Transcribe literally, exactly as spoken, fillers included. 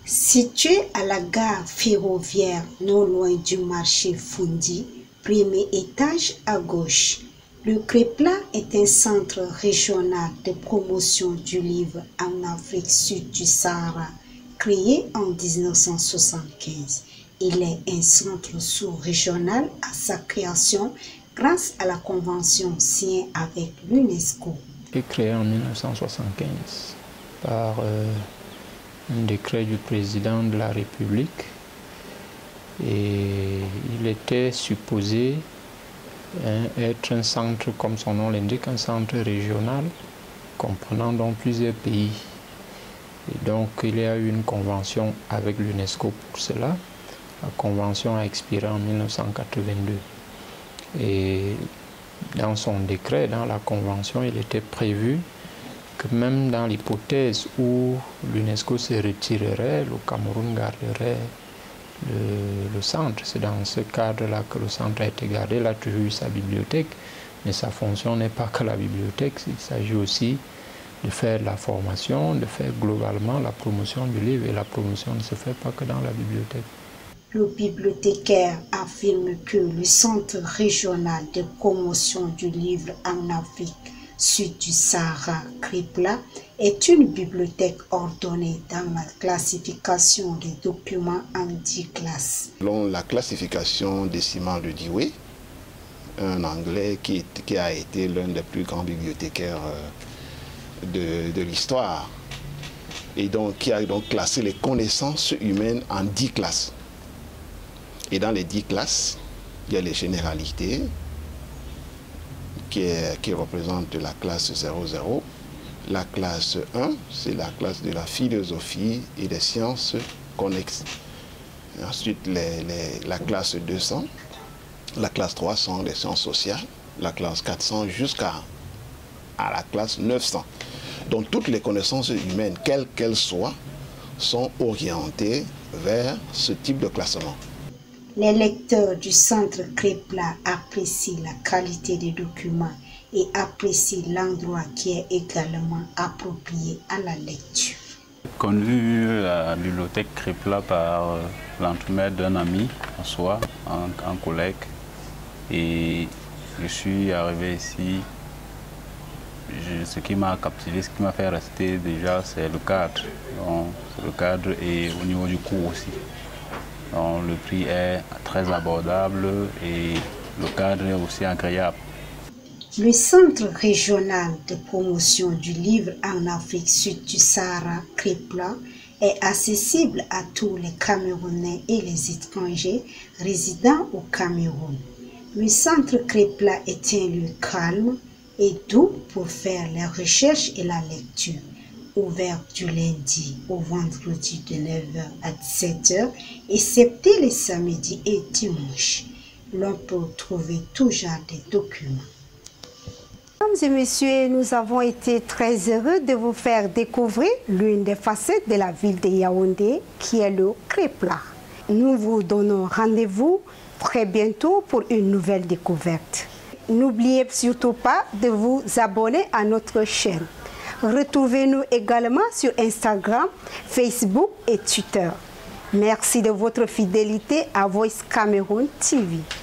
Situé à la gare ferroviaire non loin du marché Fundi, premier étage à gauche, le Crépla est un centre régional de promotion du livre en Afrique sud du Sahara, créé en mille neuf cent soixante-quinze. Il est un centre sous-régional à sa création grâce à la convention signée avec l'UNESCO. Il est créé en mille neuf cent soixante-quinze par euh, un décret du président de la République et il était supposé hein, être un centre, comme son nom l'indique, un centre régional comprenant donc plusieurs pays. Et donc il y a eu une convention avec l'UNESCO pour cela. La convention a expiré en mille neuf cent quatre-vingt-deux. Et dans son décret, dans la convention, il était prévu que même dans l'hypothèse où l'UNESCO se retirerait, le Cameroun garderait le, le centre. C'est dans ce cadre-là que le centre a été gardé. Il a toujours eu sa bibliothèque, mais sa fonction n'est pas que la bibliothèque. Il s'agit aussi de faire de la formation, de faire globalement la promotion du livre. Et la promotion ne se fait pas que dans la bibliothèque. Le bibliothécaire affirme que le Centre régional de promotion du livre en Afrique sud du Sahara, Crépla, est une bibliothèque ordonnée dans la classification des documents en dix classes. Selon la classification décimale de Dewey, un Anglais qui, qui a été l'un des plus grands bibliothécaires de, de l'histoire, et donc qui a donc classé les connaissances humaines en dix classes. Et dans les dix classes, il y a les généralités qui, est, qui représentent la classe zéro zéro. La classe un, c'est la classe de la philosophie et des sciences connexes. Et ensuite, les, les, la classe deux cents, la classe trois cents, les sciences sociales, la classe quatre cents jusqu'à à la classe neuf cents. Donc toutes les connaissances humaines, quelles qu'elles soient, sont orientées vers ce type de classement. Les lecteurs du centre Crépla apprécient la qualité des documents et apprécient l'endroit qui est également approprié à la lecture. J'ai connu la bibliothèque Crépla par l'entremise d'un ami en soi, un, un collègue, et je suis arrivé ici. Je, ce qui m'a captivé, ce qui m'a fait rester déjà, c'est le cadre. Donc, le cadre et au niveau du coût aussi. Donc, le prix est très abordable et le cadre est aussi agréable. Le Centre régional de promotion du livre en Afrique sud du Sahara, Crépla, est accessible à tous les Camerounais et les étrangers résidant au Cameroun. Le Centre Crépla est un lieu calme et doux pour faire les recherches et la lecture. Ouvert du lundi au vendredi de neuf heures à dix-sept heures, excepté les samedis et dimanches. L'on peut trouver tout genre de documents. Mesdames et messieurs, nous avons été très heureux de vous faire découvrir l'une des facettes de la ville de Yaoundé, qui est le Crépla. Nous vous donnons rendez-vous très bientôt pour une nouvelle découverte. N'oubliez surtout pas de vous abonner à notre chaîne. Retrouvez-nous également sur Instagram, Facebook et Twitter. Merci de votre fidélité à Voice Cameroun T V.